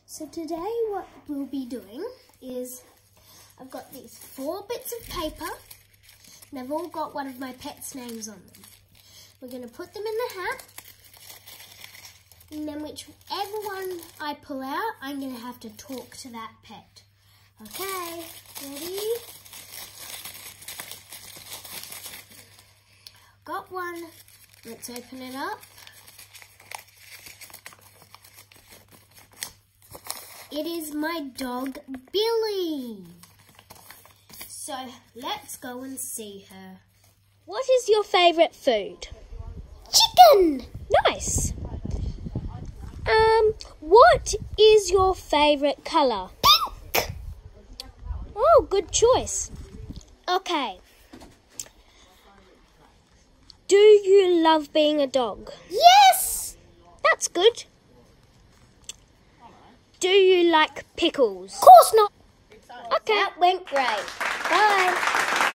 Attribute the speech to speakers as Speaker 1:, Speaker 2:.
Speaker 1: So today what we'll be doing is I've got these 4 bits of paper and they've all got one of my pets' names on them. We're going to put them in the hat and then whichever one I pull out, I'm going to have to talk to that pet. Okay, ready? Got one. Let's open it up. It is my dog, Billy. So let's go and see her.
Speaker 2: What is your favourite food?
Speaker 1: Chicken!
Speaker 2: Nice. What is your favourite colour?
Speaker 1: Pink!
Speaker 2: Oh, good choice. Okay. Do you love being a dog?
Speaker 1: Yes!
Speaker 2: That's good. Do you like pickles?
Speaker 1: Of course not.
Speaker 2: Okay.
Speaker 1: That went great. Bye.